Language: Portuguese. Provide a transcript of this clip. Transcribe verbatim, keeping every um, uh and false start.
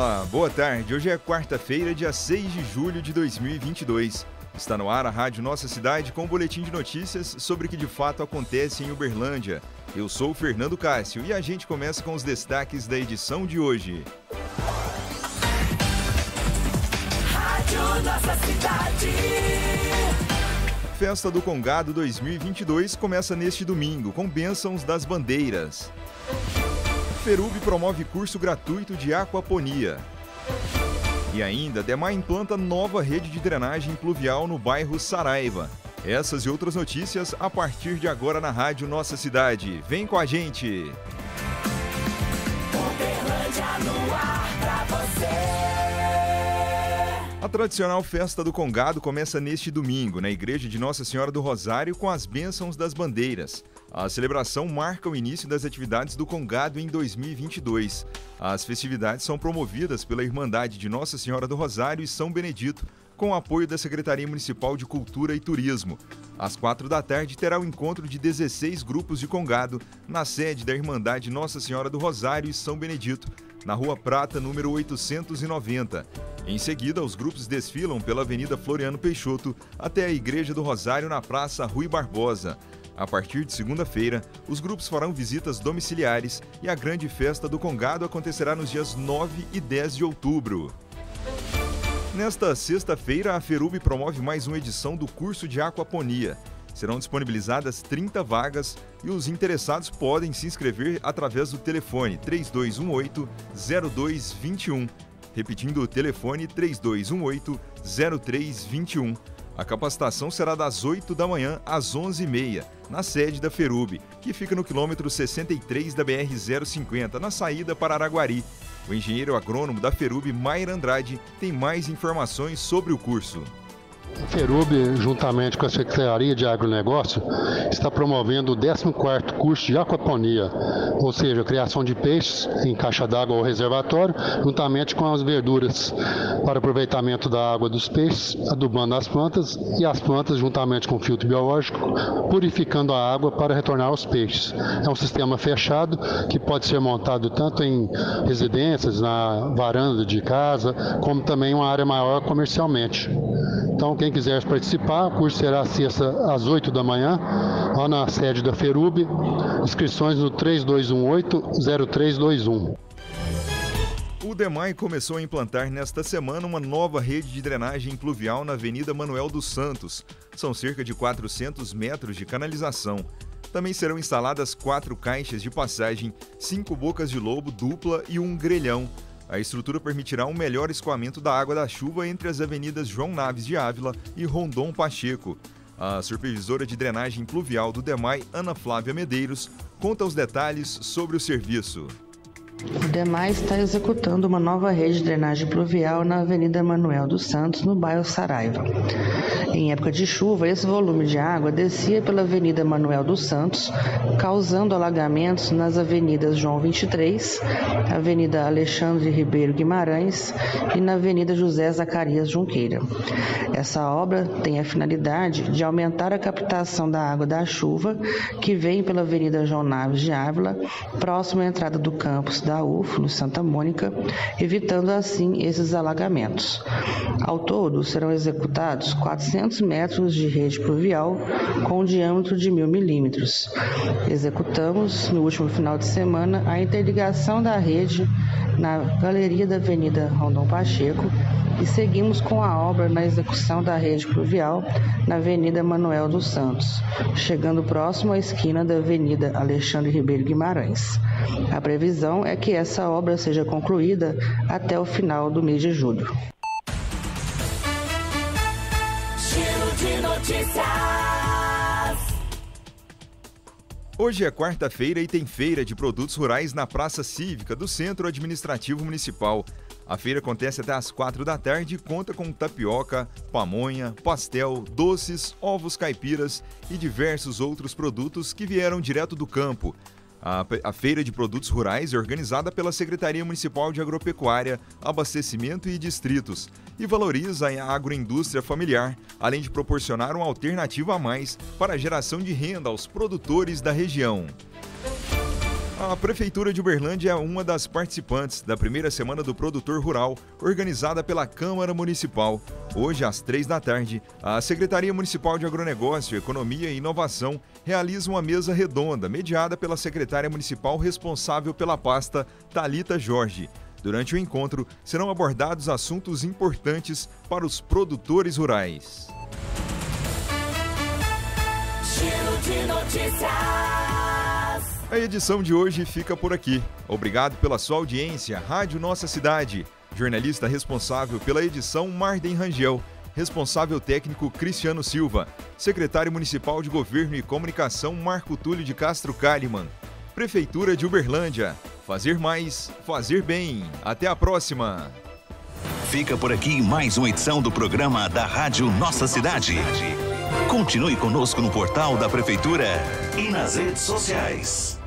Olá, boa tarde. Hoje é quarta-feira, dia seis de julho de dois mil e vinte e dois. Está no ar a Rádio Nossa Cidade com um boletim de notícias sobre o que de fato acontece em Uberlândia. Eu sou o Fernando Cássio e a gente começa com os destaques da edição de hoje. Rádio Nossa Cidade. Festa do Congado dois mil e vinte e dois começa neste domingo, com bênçãos das bandeiras. Ferub promove curso gratuito de aquaponia. E ainda, Demai implanta nova rede de drenagem pluvial no bairro Saraiva. Essas e outras notícias a partir de agora na Rádio Nossa Cidade. Vem com a gente! Uberlândia no ar pra você. A tradicional Festa do Congado começa neste domingo, na Igreja de Nossa Senhora do Rosário, com as bênçãos das bandeiras. A celebração marca o início das atividades do Congado em dois mil e vinte e dois. As festividades são promovidas pela Irmandade de Nossa Senhora do Rosário e São Benedito, com o apoio da Secretaria Municipal de Cultura e Turismo. Às quatro da tarde terá o encontro de dezesseis grupos de Congado na sede da Irmandade Nossa Senhora do Rosário e São Benedito, na Rua Prata, número oitocentos e noventa. Em seguida, os grupos desfilam pela Avenida Floriano Peixoto até a Igreja do Rosário na Praça Rui Barbosa. A partir de segunda-feira, os grupos farão visitas domiciliares e a grande festa do Congado acontecerá nos dias nove e dez de outubro. Nesta sexta-feira, a Ferub promove mais uma edição do curso de aquaponia. Serão disponibilizadas trinta vagas e os interessados podem se inscrever através do telefone três dois um oito, zero dois dois um. Repetindo o telefone três dois um oito, zero três dois um. A capacitação será das oito da manhã às onze e meia, na sede da Ferub, que fica no quilômetro sessenta e três da B R zero cinquenta, na saída para Araguari. O engenheiro agrônomo da Ferub, Mair Andrade, tem mais informações sobre o curso. A Ferub, juntamente com a Secretaria de Agronegócio, está promovendo o décimo quarto curso de aquaponia, ou seja, a criação de peixes em caixa d'água ou reservatório, juntamente com as verduras para aproveitamento da água dos peixes, adubando as plantas e as plantas, juntamente com filtro biológico, purificando a água para retornar aos peixes. É um sistema fechado que pode ser montado tanto em residências, na varanda de casa, como também em uma área maior comercialmente. Então, quem quiser participar, o curso será sexta às oito da manhã, lá na sede da Ferub. Inscrições no três dois um oito, zero três dois um. O Demai começou a implantar nesta semana uma nova rede de drenagem pluvial na Avenida Manuel dos Santos. São cerca de quatrocentos metros de canalização. Também serão instaladas quatro caixas de passagem, cinco bocas de lobo dupla e um grelhão. A estrutura permitirá um melhor escoamento da água da chuva entre as avenidas João Naves de Ávila e Rondon Pacheco. A supervisora de drenagem pluvial do Demai, Ana Flávia Medeiros, conta os detalhes sobre o serviço. O Demai está executando uma nova rede de drenagem pluvial na Avenida Manuel dos Santos, no bairro Saraiva. Em época de chuva, esse volume de água descia pela Avenida Manuel dos Santos, causando alagamentos nas avenidas João vinte e três, Avenida Alexandre Ribeiro Guimarães e na Avenida José Zacarias Junqueira. Essa obra tem a finalidade de aumentar a captação da água da chuva que vem pela Avenida João Naves de Ávila, próximo à entrada do campus da U F, no Santa Mônica, evitando assim esses alagamentos. Ao todo, serão executados quatrocentos metros de rede pluvial com um diâmetro de mil milímetros. Executamos, no último final de semana, a interligação da rede na galeria da Avenida Rondon Pacheco e seguimos com a obra na execução da rede pluvial na Avenida Manuel dos Santos, chegando próximo à esquina da Avenida Alexandre Ribeiro Guimarães. A previsão é que essa obra seja concluída até o final do mês de julho. Giro de notícias. Hoje é quarta-feira e tem feira de produtos rurais na Praça Cívica do Centro Administrativo Municipal. A feira acontece até às quatro da tarde e conta com tapioca, pamonha, pastel, doces, ovos caipiras e diversos outros produtos que vieram direto do campo. A, a Feira de Produtos Rurais é organizada pela Secretaria Municipal de Agropecuária, Abastecimento e Distritos e valoriza a agroindústria familiar, além de proporcionar uma alternativa a mais para a geração de renda aos produtores da região. A Prefeitura de Uberlândia é uma das participantes da primeira Semana do Produtor Rural, organizada pela Câmara Municipal. Hoje, às três da tarde, a Secretaria Municipal de Agronegócio, Economia e Inovação realiza uma mesa redonda, mediada pela secretária municipal responsável pela pasta, Thalita Jorge. Durante o encontro, serão abordados assuntos importantes para os produtores rurais. Giro de notícias. A edição de hoje fica por aqui. Obrigado pela sua audiência. Rádio Nossa Cidade. Jornalista responsável pela edição, Marden Rangel. Responsável técnico, Cristiano Silva. Secretário Municipal de Governo e Comunicação, Marco Túlio de Castro Kalimann. Prefeitura de Uberlândia. Fazer mais, fazer bem. Até a próxima. Fica por aqui mais uma edição do programa da Rádio Nossa Cidade. Continue conosco no portal da Prefeitura e nas redes sociais.